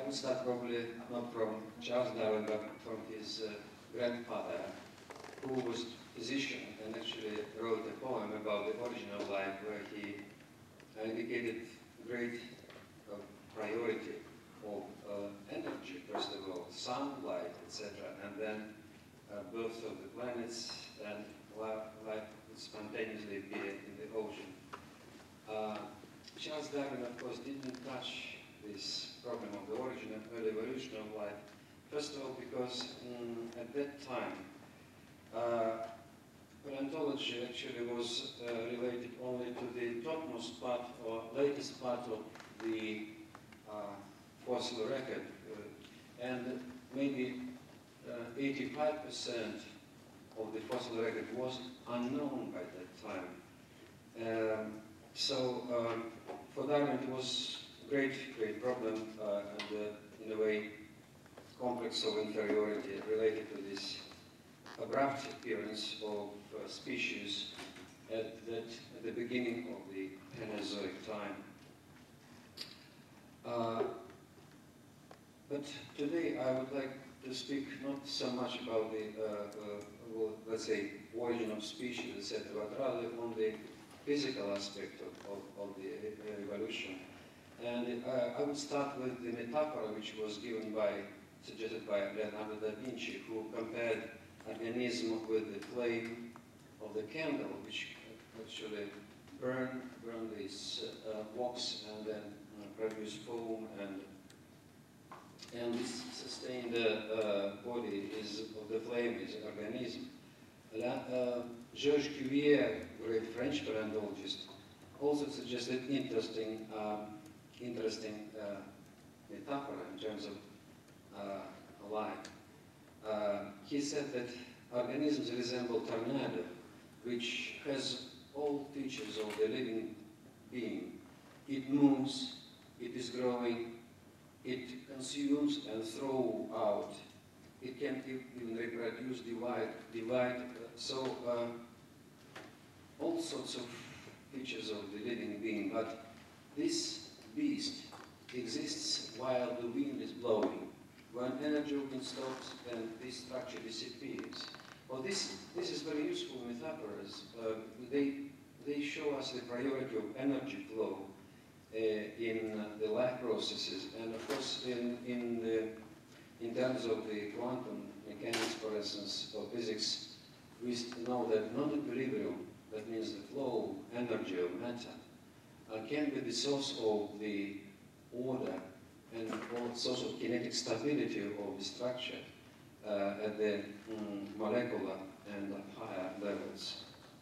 would start probably not from Charles Darwin, but from his grandfather, who was a physician and actually wrote a poem about the origin of life, where he indicated great priority of energy, first of all, sunlight, etc., and then birth of the planets and life would spontaneously appear in the ocean. Charles Darwin, of course, didn't touch this problem of the origin and early evolution of life. First of all, because at that time, paleontology actually was related only to the topmost part or latest part of the fossil record, and maybe 85% of the fossil record was unknown by that time. For Darwin it was a great problem, and in a way complex of inferiority related to this abrupt appearance of species at the beginning of the Paleozoic time. But today I would like to speak not so much about the, let's say, origin of species, etc., but rather on the physical aspect of the evolution. And I would start with the metaphor which was suggested by Leonardo da Vinci, who compared organism with the flame of the candle, which actually burn this wax and then produce foam, and this sustained body of the flame is an organism. Georges Cuvier, great French paleontologist, also suggested interesting metaphor in terms of life. He said that organisms resemble tornado, which has all features of the living being. It moves, it is growing, it consumes and throws out. It can even reproduce, divide. So all sorts of features of the living being. But this beast exists while the wind is blowing. When energy wind stops, then this structure disappears. Well, this is very useful metaphors. They show us the priority of energy flow in the life processes, and of course in terms of the quantum mechanics, for instance, or physics, we know that non-equilibrium, that means the flow of energy of matter, can be the source of the order and source of kinetic stability of the structure at the molecular and higher levels.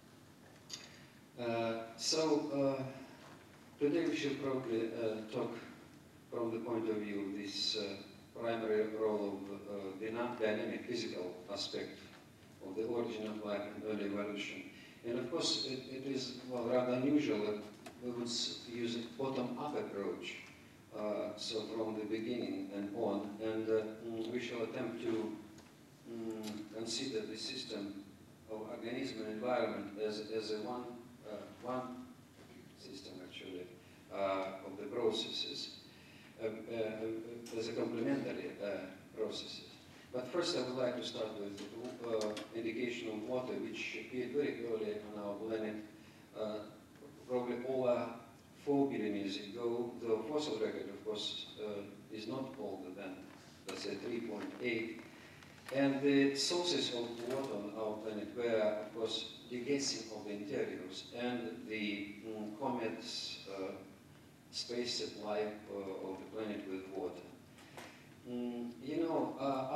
Today we should probably talk from the point of view of this primary role of the dynamic physical aspect of the origin of life and early evolution. And of course it is rather unusual that we would use a bottom-up approach, so from the beginning and on, and we shall attempt to consider the system of organism and environment as a one system actually of the processes, as a complementary processes. But first I would like to start with indication of water, which appeared very early on our planet, probably over 4 billion years ago. The fossil record, of course, is not older than, let's say, 3.8. And the sources of water on our planet were, of course, degassing of the interiors and the comets' space supply of the planet with water. You know,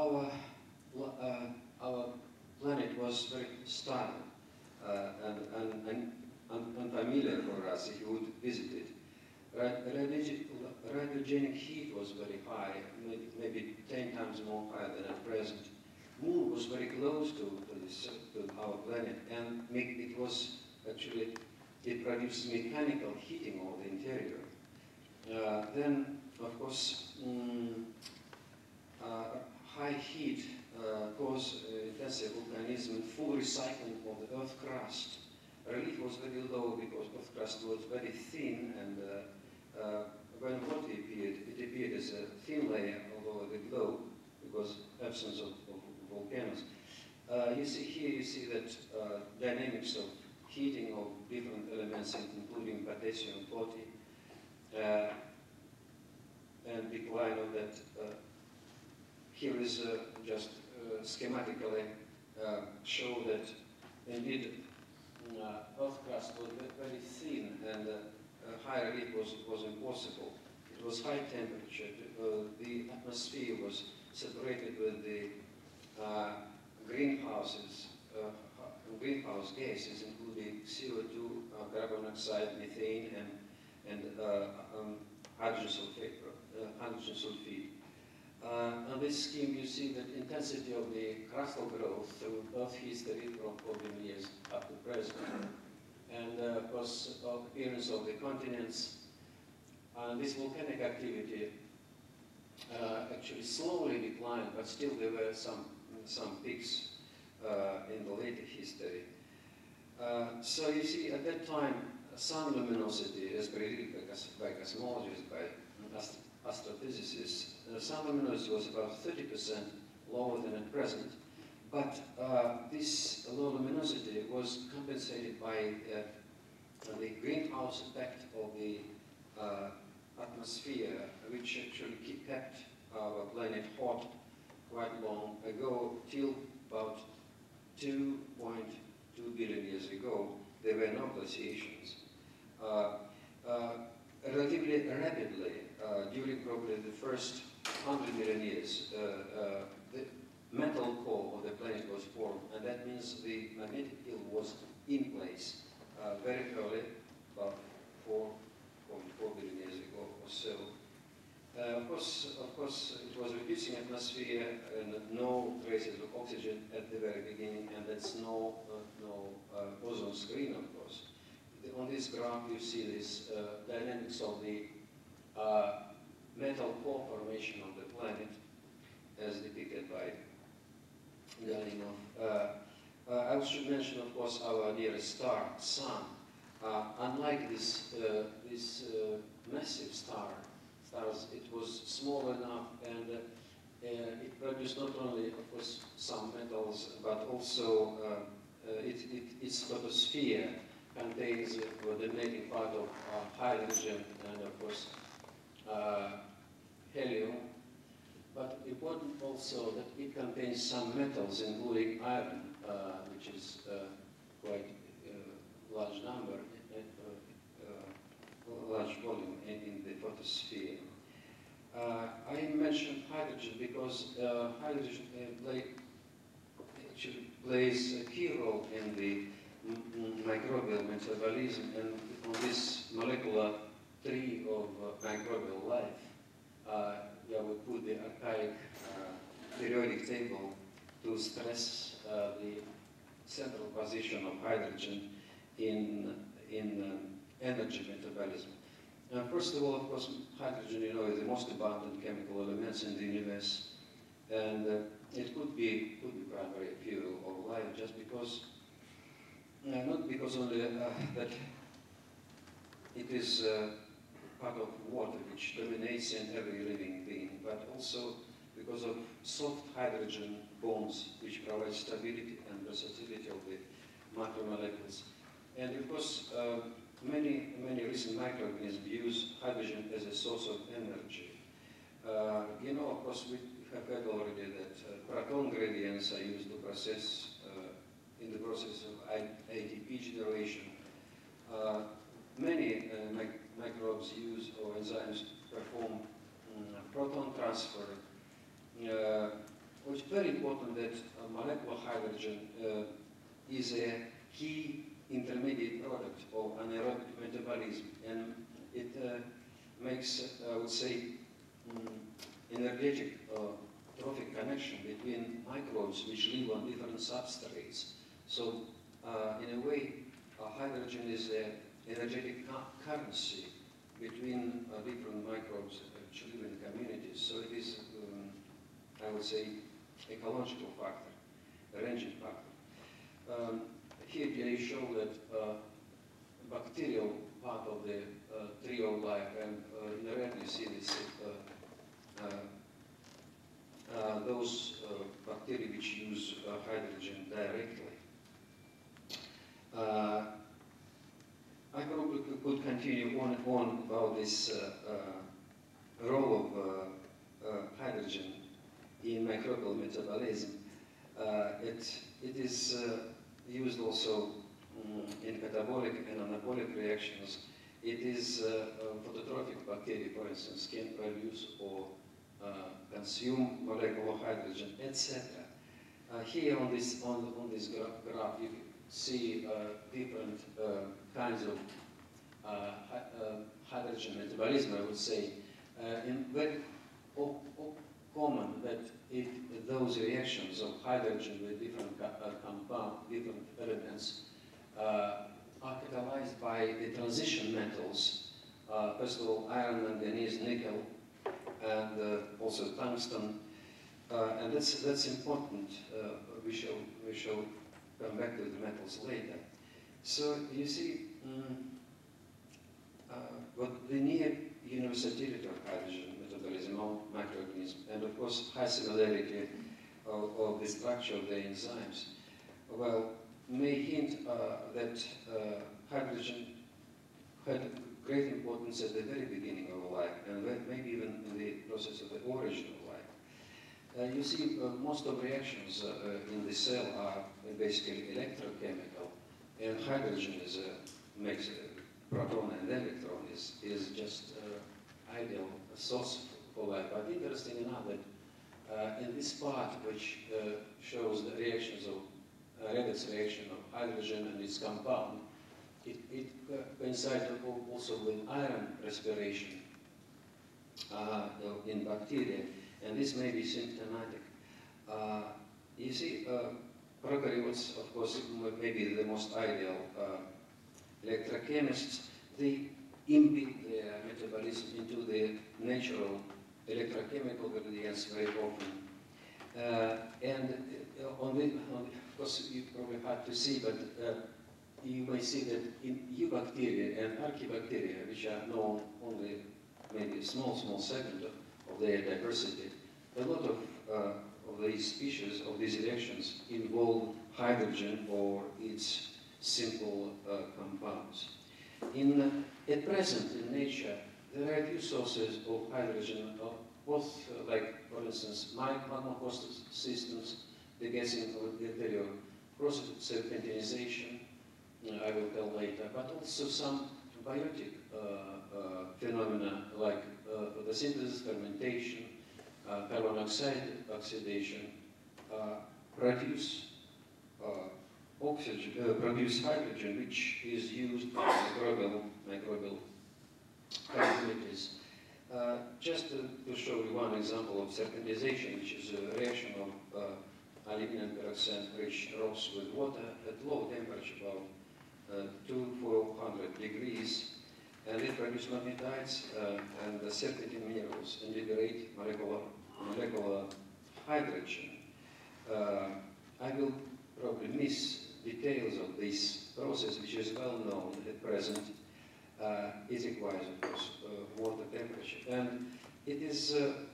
our planet was very stark and unfamiliar for us if you would visit it. Radiogenic heat was very high, maybe 10 times more high than at present. Moon was very close to our planet, and it was actually, it produced mechanical heating of the interior. Then, of course, high heat caused intensive volcanism and full recycling of the Earth crust. Relief was very low because Earth crust was very thin and when water appeared, it appeared as a thin layer all over the globe because absence of volcanoes. You see here, you see that dynamics of heating of different elements, including potassium 40, and decline of that. Here is just schematically show that indeed Earth crust was very thin and high relief was impossible. It was high temperature. The atmosphere was separated with the greenhouse gases, including CO2, carbon dioxide, methane, and hydrogen sulfide. On this scheme, you see the intensity of the crustal growth through Earth history from 4 billion years up to present, and of course, appearance of the continents. This volcanic activity actually slowly declined, but still there were some peaks in the later history. So you see, at that time, sun luminosity, as predicted by cosmologists, by astrophysicists, sun luminosity was about 30% lower than at present, but this low luminosity was compensated by the greenhouse effect of the atmosphere, which actually kept our planet hot quite long ago, till about 2.2 billion years ago. There were no glaciations. Relatively rapidly, during probably the first 100 million years, the metal core of the planet was formed, and that means the magnetic field was in place very early, about 4.4 billion years ago or so. Of course, it was reducing atmosphere and no traces of oxygen at the very beginning, and that's no ozone screen, of course. On this graph, you see this dynamics of the metal core formation of the planet, as depicted by Galinov. I should mention, of course, our nearest star, Sun. Unlike this massive stars, it was small enough, and it produced not only, of course, some metals, but also its photosphere contains the dominating part of hydrogen and, of course, helium. But important also that it contains some metals, including iron, which is quite a large number, large volume in the photosphere. I mentioned hydrogen because hydrogen actually plays a key role in the microbial metabolism, and on this molecular tree of microbial life, we put the archaic periodic table to stress the central position of hydrogen in energy metabolism. First of all, of course, hydrogen, is the most abundant chemical elements in the universe, and it could be primary fuel of life, just because, not because only that it is part of water which dominates in every living being, but also because of soft hydrogen bonds which provide stability and versatility of the macromolecules. And of course, many recent microorganisms use hydrogen as a source of energy. Of course, we have heard already that proton gradients are used to process, in the process of ATP generation. Many microbes use, or enzymes perform proton transfer. It's very important that molecular hydrogen is a key intermediate product of anaerobic metabolism, and it makes, I would say, energetic trophic connection between microbes which live on different substrates. So, in a way, hydrogen is an energetic currency between different microbes which live in communities. So it is, I would say, ecological factor, arranging factor. Here they show that bacterial part of the tree of life, and in the red you see this, those bacteria which use hydrogen directly. I probably could continue on and on about this role of hydrogen in microbial metabolism. It is used also in catabolic and anabolic reactions. It is phototrophic bacteria, for instance, can produce or consume molecular hydrogen, etc. Here on this graph, you see different kinds of hydrogen metabolism, I would say. And very common that if those reactions of hydrogen with different different elements are catalyzed by the transition metals, first of all, iron, manganese, nickel, and also tungsten, and that's important. We shall come back to the metals later. So you see, what the near universality of hydrogen metabolism of microorganisms, and of course high similarity of the structure of the enzymes, well, may hint that hydrogen had great importance at the very beginning of life, and maybe even in the process of the origin of life. You see, most of reactions in the cell are basically electrochemical, and hydrogen makes a proton and electron is just ideal source for life. But interesting enough that in this part, which shows the reactions of redox reaction of hydrogen and its compound, it coincides also with iron respiration in bacteria, and this may be symptomatic. You see, prokaryotes, of course, may be the most ideal electrochemists. They embed their metabolism into the natural electrochemical gradients very often. And of course, you probably hard to see, but you may see that in eubacteria and archaebacteria, which are known only maybe a small segment of their diversity, a lot of these species, of these reactions, involve hydrogen or its simple compounds. At present, in nature, there are a few sources of hydrogen, both like, for instance, magma-host systems, the gassing of the interior, process of serpentinization, I will tell later, but also some biotic phenomena like photosynthesis, fermentation, carbon oxide oxidation, produce hydrogen, which is used by microbial communities. Just to show you one example of serpentinization, which is a reaction of aluminum peroxide-rich rocks with water at low temperature, about 400 degrees, and it produces magnetites and the serpentine minerals and liberate molecular hydrogen. I will probably miss details of this process, which is well known at present. It requires, of course, water temperature, and it is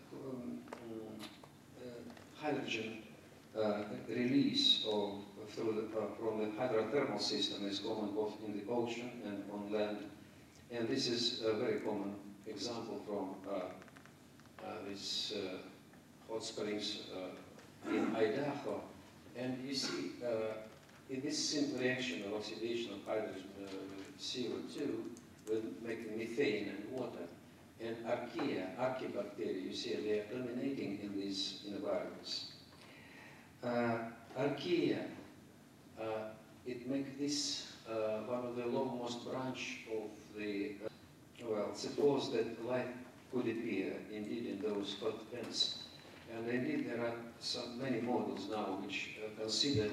hydrogen release from the hydrothermal system is common both in the ocean and on land, and this is a very common example from these hot springs in Idaho. And you see, in this simple reaction of oxidation of hydrogen CO2 with making methane and water, and archaebacteria, you see they are dominating in these environments. Archaea, it makes this one of the longest branch of the, well, suppose that life could appear indeed in those hot vents. And indeed there are many models now which consider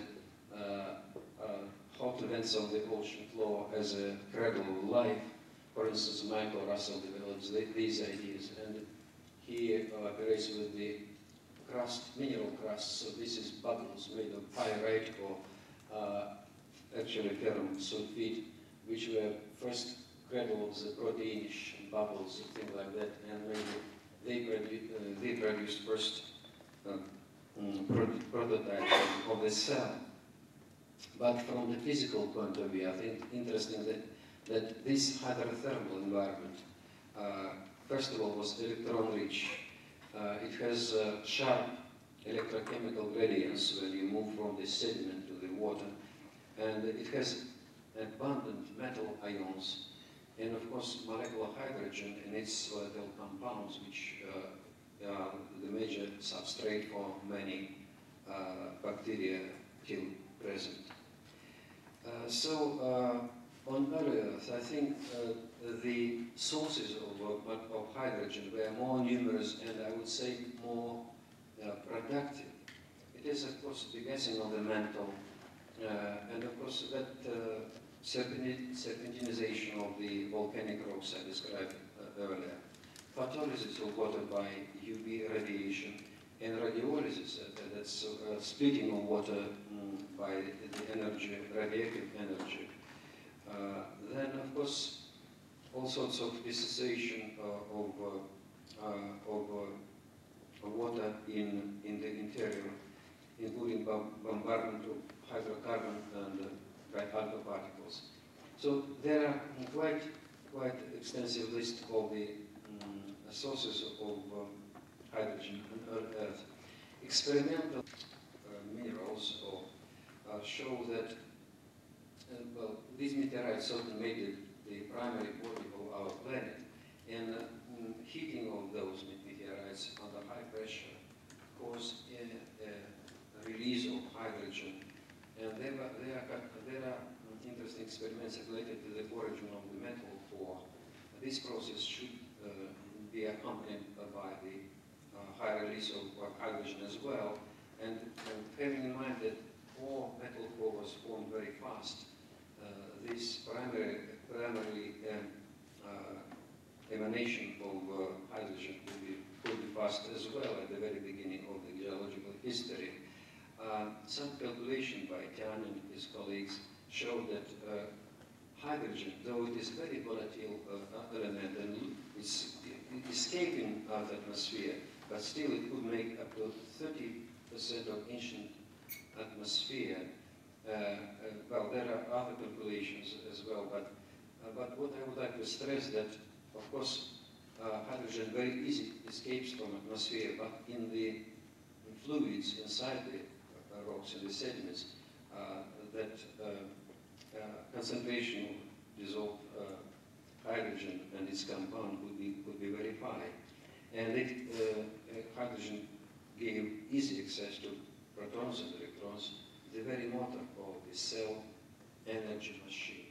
hot vents on the ocean floor as a cradle of life. For instance, Michael Russell develops these ideas, and he operates with the crust, mineral crust. So this is bubbles made of pyrite or actually ferrum sulfate, which were first granules, proteinish bubbles, things like that, and maybe they produced first prototypes of the cell. But from the physical point of view, I think interesting that this hydrothermal environment, first of all, was electron-rich. It has sharp electrochemical gradients when you move from the sediment to the water, and it has abundant metal ions, and of course molecular hydrogen in its volatile compounds, which are the major substrate for many bacteria till present. On early Earth, I think the sources of hydrogen were more numerous and I would say more productive. It is, of course, the gassing of the mantle, and of course that serpentinization of the volcanic rocks I described earlier, photolysis of water by UV radiation, and radiolysis, that's splitting of water by the energy, radioactive energy. Then, of course, all sorts of dissociation of water in the interior, including bombardment of hydrocarbon and bright alpha particles. So there are quite extensive list of the sources of hydrogen on Earth. Experimental minerals show that well, these meteorites certainly made the primary body of our planet, and heating of those meteorites under high pressure caused a release of hydrogen, and there are interesting experiments related to the origin of the metal core. This process should be accompanied by the high release of hydrogen as well, and having in mind that all metal core was formed very fast, this primarily emanation of hydrogen could be fast as well at the very beginning of the geological history. Some calculation by Tian and his colleagues showed that hydrogen, though it is a very volatile element and it's escaping our atmosphere, but still it could make up to 30% of ancient atmosphere. Well, there are other calculations as well, but what I would like to stress that, of course, hydrogen very easily escapes from atmosphere, but in the fluids inside the rocks and the sediments, that concentration of dissolved hydrogen and its compound would be very high, and hydrogen gave easy access to protons and electrons, the very motor of the cell energy machine.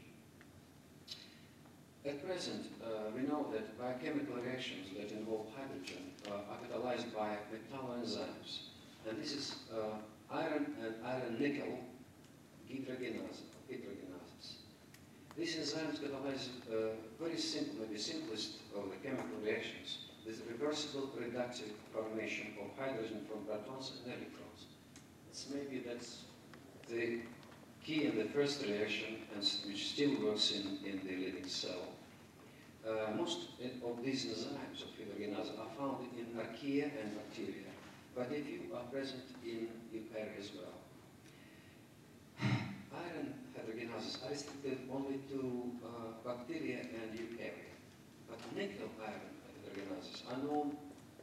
At present, we know that biochemical reactions that involve hydrogen are catalyzed by metalloenzymes, and this is iron and iron-nickel dehydrogenases. These enzymes catalyze very simple, maybe simplest of the chemical reactions, this reversible reductive formation of hydrogen from protons and electrons. That's the key in the first reaction, and which still works in the living cell. Most of these enzymes of dehydrogenase are found in archaea and bacteria, but a few are present in eukarya as well. Iron hydrogenases are restricted only to bacteria and eukarya, but nickel iron hydrogenases are known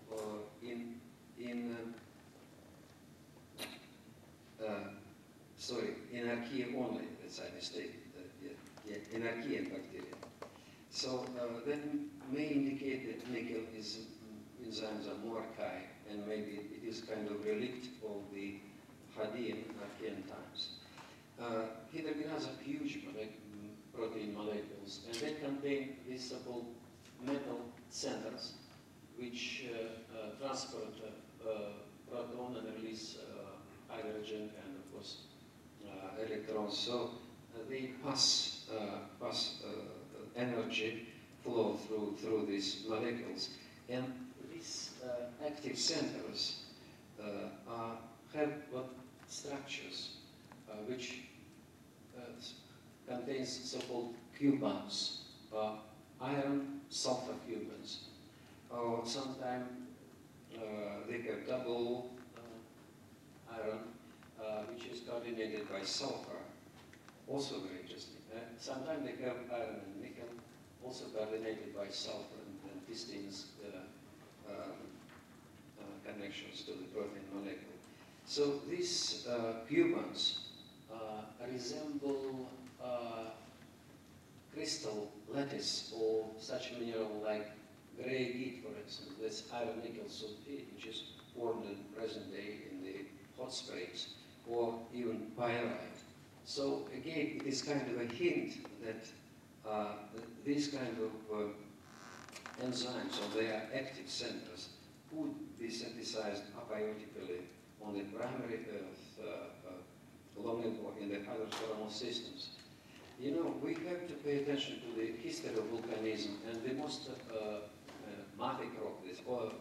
in archaea only. That's a mistake. In archaea and bacteria. So that may indicate that nickel enzymes are more archaic, and maybe it is kind of relict of the Hadean Archean times. Hydrogenases are huge protein molecules, and they contain these so-called metal centers, which transport proton and release hydrogen and, of course, electrons. So they pass energy flow through these molecules, and these active centers have structures which contains so-called Q bonds, iron sulfur cubons. Or sometimes they have double iron, which is coordinated by sulfur, also very interesting. Sometimes they have iron and nickel, also coordinated by sulfur and pistons connections to the protein molecule. So these cubons resemble crystal lattice or such mineral like gray grit, for instance. That's iron nickel sulfate, which is formed in present day in the hot springs, or even pyrite. So again, it is kind of a hint that these kind of enzymes, or their active centers, would be synthesized abiotically on the primary earth along in the hydrothermal systems. You know, we have to pay attention to the history of volcanism, and the most mafic rock, this oil,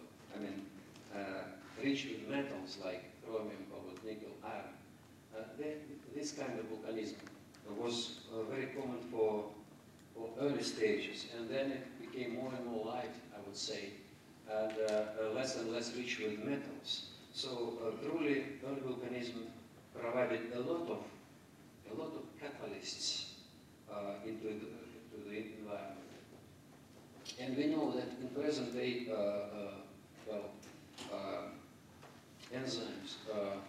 rich with metals like chromium, cobalt, nickel, iron. This kind of volcanism was very common for early stages, and then it became more and more light, I would say, and less and less rich with metals. So truly, early volcanism provided a lot of catalysts into the environment. And we know that in present day, enzymes,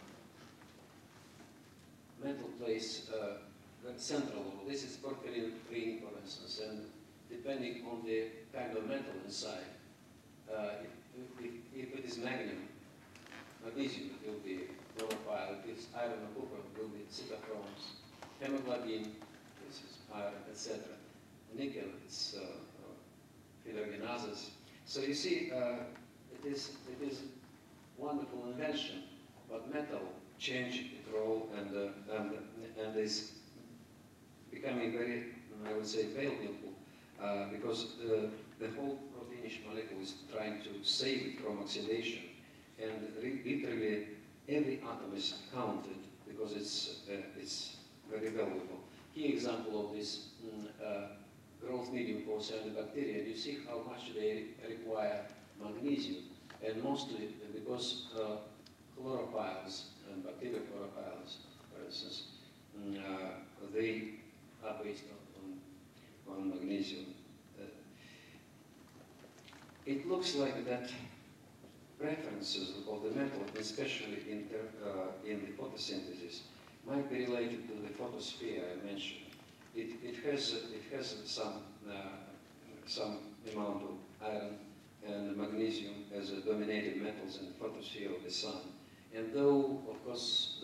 metal plays a central role. This is porphyrin ring, for instance, and depending on the kind of metal inside, if it is magnesium, it will be chlorophyll. If it's iron or copper, it will be cytochromes. Hemoglobin, this is iron, etc. Nickel, it's hydrogenases. So you see, it is wonderful invention, but metal changed its role and is becoming very, I would say, valuable because the whole proteinish molecule is trying to save it from oxidation, and literally every atom is counted because it's very valuable. Key example of this growth medium for cyanobacteria, you see how much they require magnesium, and mostly because chlorophylls and bacterial chlorophylls, for instance, they are based on magnesium. It looks like that preferences of the metal, especially in the photosynthesis, might be related to the photosphere I mentioned. It has some amount of iron and magnesium as a dominating metals in the photosphere of the sun. And though, of course,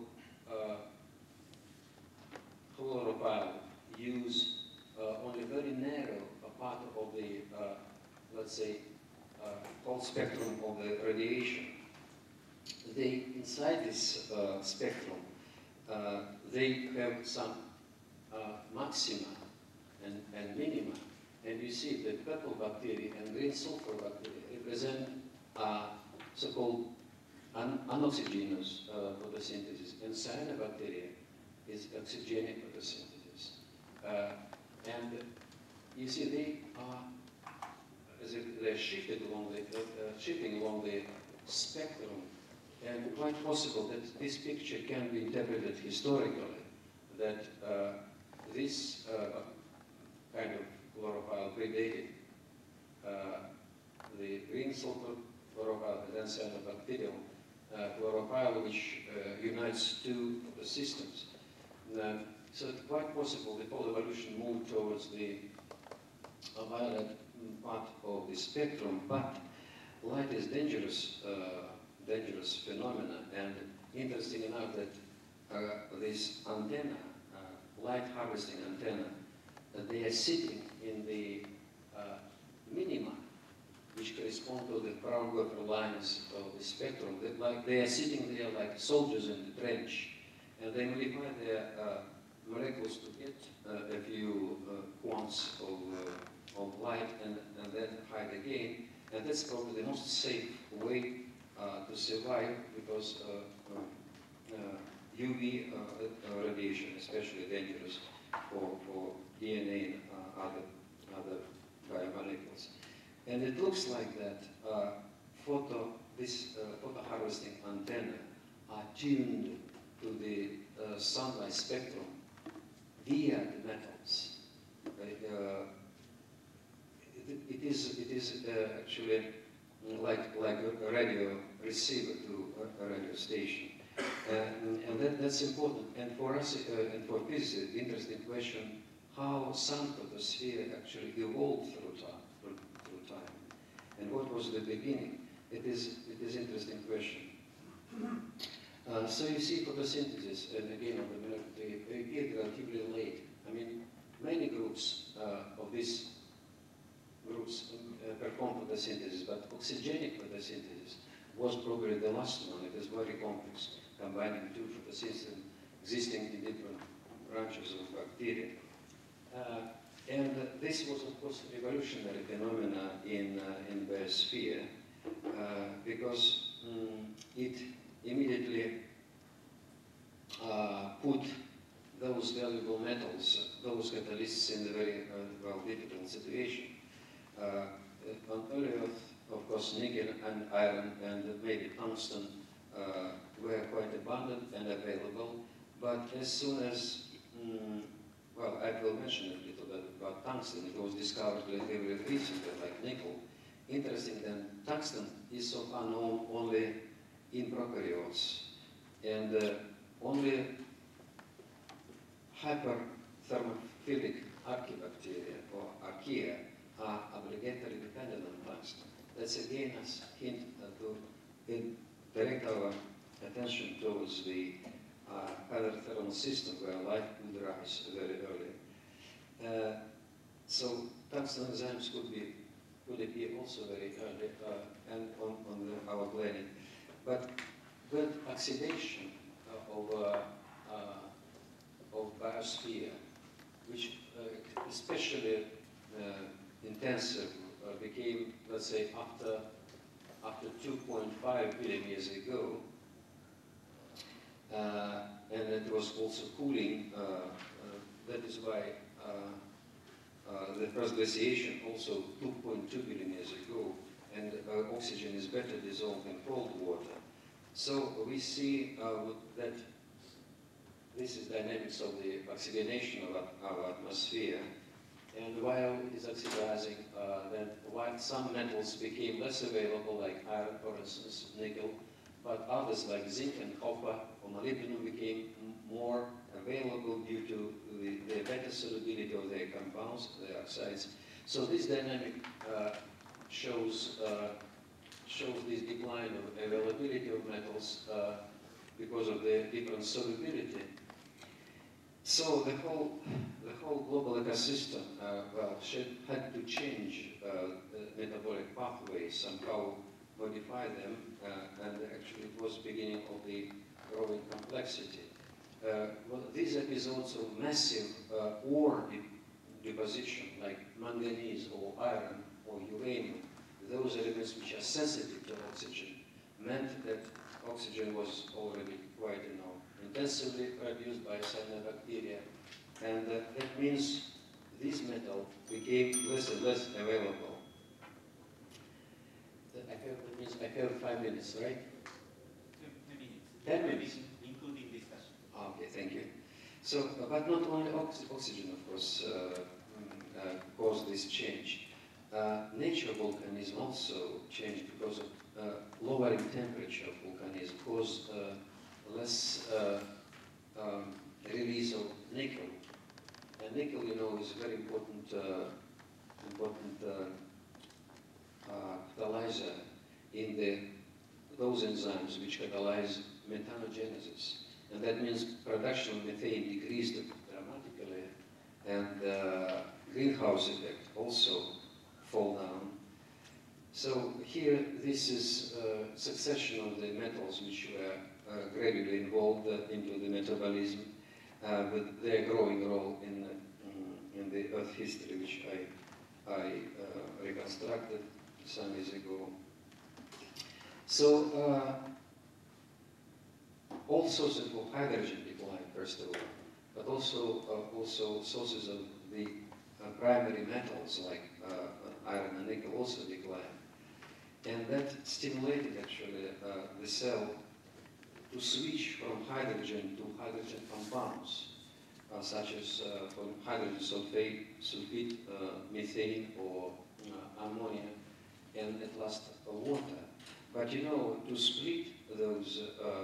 chlorophyll use only very narrow a part of the, let's say, whole spectrum of the radiation, inside this spectrum, they have some maxima and minima. And you see the purple bacteria and green sulfur bacteria represent so-called unoxygenous photosynthesis, and cyanobacteria is oxygenic photosynthesis. And you see they are, as if they're shifting along the spectrum, and quite possible that this picture can be interpreted historically, that this kind of chlorophyll predated the green sulfur chlorophyll and then cyanobacterial chlorophyll, which unites two of the systems. So it's quite possible the whole evolution moved towards the violet part of the spectrum, but light is dangerous phenomena, and interesting enough that this antenna, light harvesting antenna, they are sitting in the minima, which correspond to the Fraunhofer lines of the spectrum. They are sitting there like soldiers in the trench, and they modify their molecules to get a few quants of light and then hide again. And that's probably the most safe way to survive, because UV radiation, especially dangerous for DNA and other biomolecules. And it looks like that photo harvesting antennae are tuned to the sunlight spectrum via the metals. It is actually like a radio receiver to a radio station. And that's important. And for us, and for physicists, the interesting question, how sun photosphere actually evolved through time. And what was the beginning? It is interesting question. So you see photosynthesis, and again on the molecular appeared relatively late. I mean, many groups of these groups perform photosynthesis, but oxygenic photosynthesis was probably the last one. It is very complex, combining two photosystems existing in different branches of bacteria. And this was, of course, a revolutionary phenomena in biosphere because it immediately put those valuable metals, those catalysts in a very difficult situation. On early Earth, of course, nickel and iron and maybe tungsten were quite abundant and available, but as soon as, well, I will mention a little bit about tungsten. It was discovered relatively recently, like nickel. Interesting that tungsten is so far known only in prokaryotes, and only hyperthermophilic archaebacteria or archaea are obligatory dependent on tungsten. That's again a hint to direct our attention towards the hydrothermal system where life would rise very early. So tungsten enzymes could appear also very early and on our planet. But oxidation of biosphere, which especially intensive became, let's say, after 2.5 billion years ago, and it was also cooling. That is why the first glaciation also 2.2 billion years ago, and oxygen is better dissolved in cold water. So we see that this is dynamics of the oxygenation of our atmosphere. And while it is oxidizing, then while some metals became less available, like iron, for instance, nickel, but others like zinc and copper or molybdenum became more available due to the better solubility of their compounds, their oxides. So this dynamic shows this decline of availability of metals because of the different solubility. So the whole global ecosystem had to change metabolic pathways, somehow modify them, and actually it was beginning of the growing complexity. Well, these episodes of massive ore deposition, like manganese or iron or uranium, those elements which are sensitive to oxygen, meant that oxygen was already quite intensively produced by cyanobacteria, and that means this metal became less and less available. That means I have 5 minutes, right? 10 minutes. Including discussion. Okay, thank you. So, but not only oxygen, of course, caused this change. Nature volcanism also changed because of lowering temperature of volcanism caused less release of nickel. And nickel, you know, is a very important catalyzer in those enzymes which catalyze methanogenesis. And that means production of methane decreased dramatically, and greenhouse effect also fall down. So here, this is a succession of the metals which were gradually involved into the metabolism, with their growing role in the Earth history, which I reconstructed some years ago. So all sources of hydrogen decline, first of all, but also sources of the primary metals like iron and nickel also decline. And that stimulated actually the cell to switch from hydrogen to hydrogen compounds, such as hydrogen sulfate, methane, or ammonia, and at last water. But you know, to split those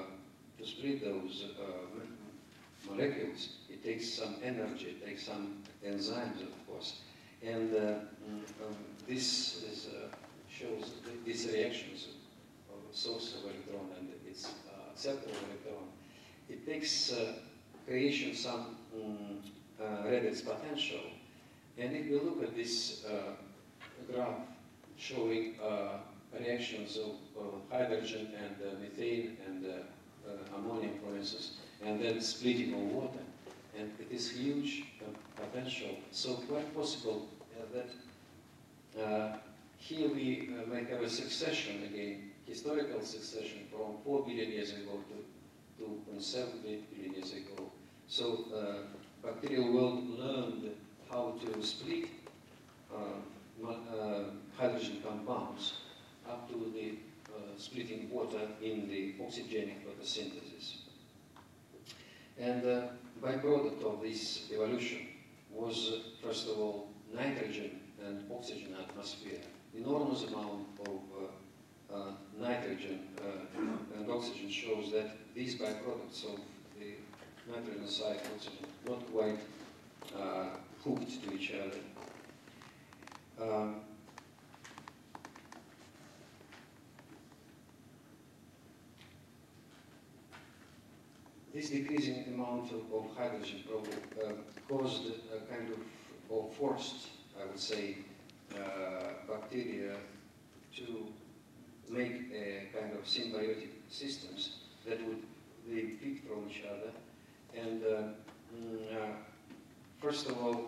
molecules, it takes some energy, it takes some enzymes, of course, and this is, shows these reactions of source of electron and its acceptor of electron. It takes creation some redox potential, and if we look at this graph showing reactions of hydrogen and methane and ammonia, for instance, and then splitting of water, and it is huge potential. So quite possible that here we may have a succession again, historical succession from 4 billion years ago to 2.7 billion years ago. So bacterial world learned how to split hydrogen compounds up to the splitting water in the oxygenic photosynthesis. And byproduct of this evolution was, first of all, nitrogen and oxygen atmosphere. Enormous amount of nitrogen and oxygen shows that these byproducts of the nitrogen side oxygen not quite hooked to each other. This decreasing amount of hydrogen probably caused a kind of, or forced, I would say, bacteria to make a kind of symbiotic systems that would they feed from each other. And first of all,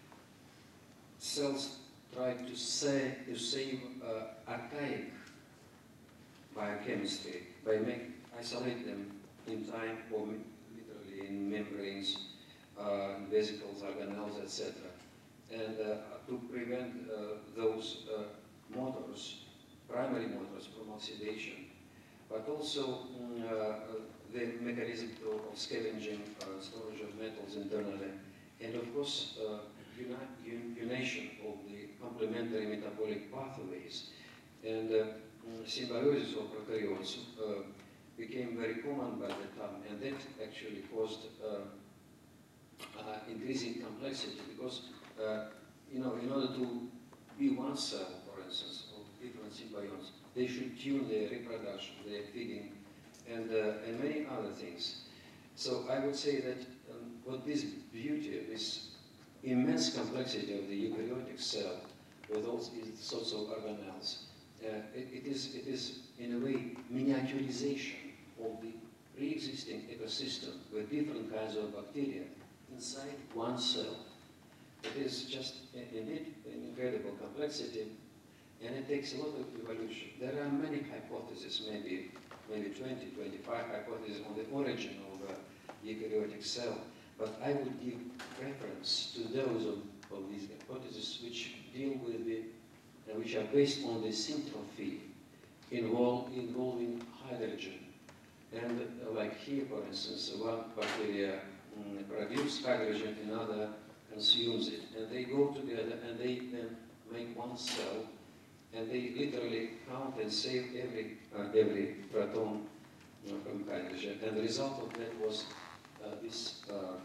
cells try to save archaic biochemistry by isolate them in time, or literally in membranes, vesicles, organelles, etc. And to prevent those motors, primary motors, from oxidation, but also the mechanism of scavenging, storage of metals internally, and of course unation of the complementary metabolic pathways. And symbiosis of prokaryotes became very common by the time, and that actually caused increasing complexity, because you know, in order to be one cell, for instance, of different symbionts, they should tune their reproduction, their feeding, and many other things. So I would say that what this beauty, this immense complexity of the eukaryotic cell with all these sorts of organelles, it is in a way miniaturization of the pre-existing ecosystem with different kinds of bacteria inside one cell. It is just indeed an incredible complexity, and it takes a lot of evolution. There are many hypotheses, maybe 20, 25 hypotheses on the origin of a eukaryotic cell, but I would give preference to those of these hypotheses which deal with the, which are based on the syntrophy involving hydrogen. And like here, for instance, one bacteria produces hydrogen, another consumes it, and they go together and they then make one cell, and they literally count and save every proton from hydrogen. And the result of that was this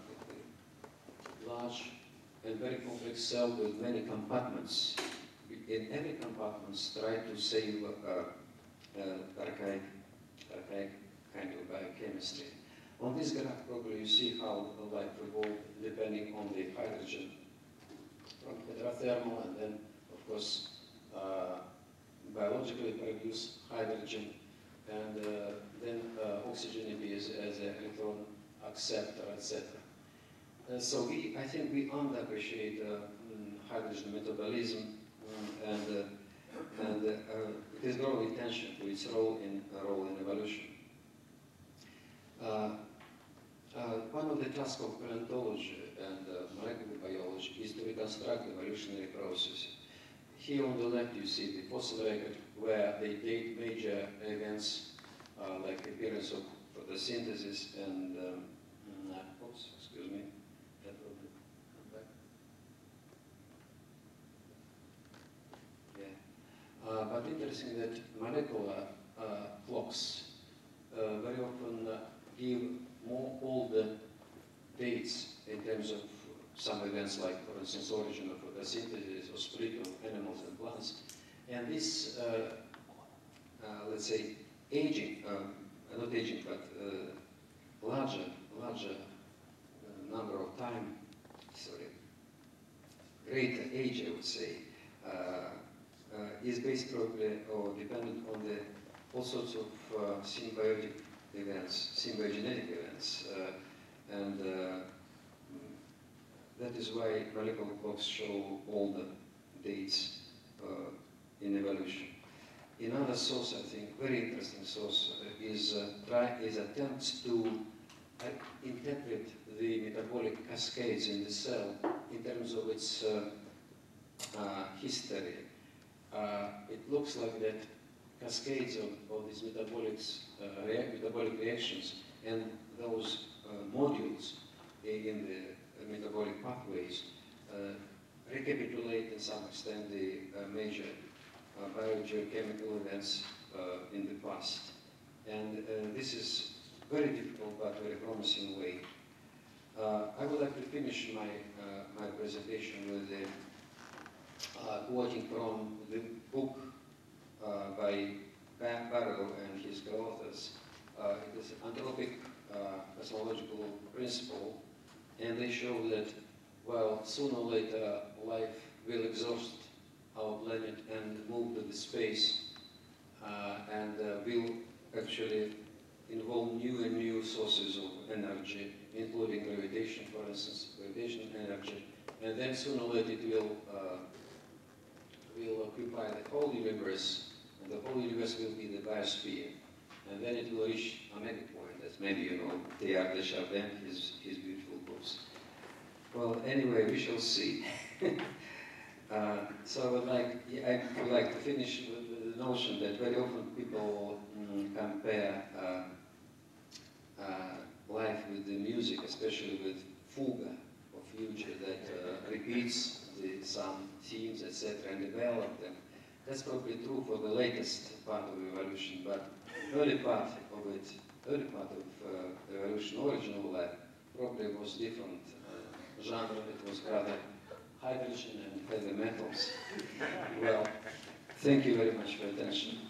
large and very complex cell with many compartments. In every compartment, try to save archaic kind of biochemistry. On this graph, probably you see how life evolved depending on the hydrogen from hydrothermal, and then, of course, biologically produce hydrogen, and then oxygen appears as an electron acceptor, etc. So I think we underappreciate hydrogen metabolism, and it is drawing attention to its role in evolution. one of the tasks of paleontology and molecular biology is to reconstruct evolutionary processes. Here on the left you see the fossil record where they date major events like appearance of photosynthesis and, oops, excuse me, that will come back. Yeah. But interesting that molecular clocks very often give more older dates in terms of some events like, for instance, origin of photosynthesis or split of animals and plants. And this, let's say, aging, not aging, but larger number of time, greater age, I would say, is based probably or dependent on the all sorts of symbiotic events, symbiogenetic events, and that is why molecular clocks show all the dates in evolution. Another source, I think, very interesting source, is attempts to interpret the metabolic cascades in the cell in terms of its history. It looks like that cascades of these metabolic reactions and those modules in the metabolic pathways recapitulate in some extent the major biogeochemical events in the past. And this is very difficult but very promising way. I would like to finish my presentation with quoting from the book by Barrow and his co-authors. It is an anthropic cosmological principle, and they show that, well, sooner or later life will exhaust our planet and move to the space, and will actually involve new and new sources of energy, including gravitation, for instance, gravitational energy, and then sooner or later it will occupy the whole universe, and the whole universe will be the biosphere, and then it will reach a mega point, as maybe you know, Teilhard de Chardin, his beautiful books. Well, anyway, we shall see. So I would like to finish with the notion that very often people compare life with the music, especially with fuga, or future, that repeats some themes, etc., and develop them. That's probably true for the latest part of evolution, but early part of evolution, original life, probably was different genre. It was rather hydrogen and heavy metals. Well, thank you very much for your attention.